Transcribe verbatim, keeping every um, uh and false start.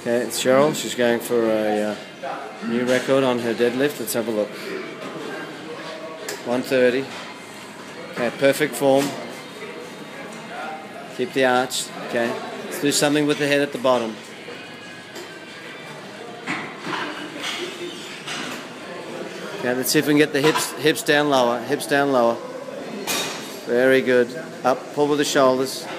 Okay, it's Cheryl. She's going for a uh, new record on her deadlift. Let's have a look. one thirty. Okay, perfect form. Keep the arch. Okay, let's do something with the head at the bottom. Okay, let's see if we can get the hips hips down lower. Hips down lower. Very good. Up, pull with the shoulders.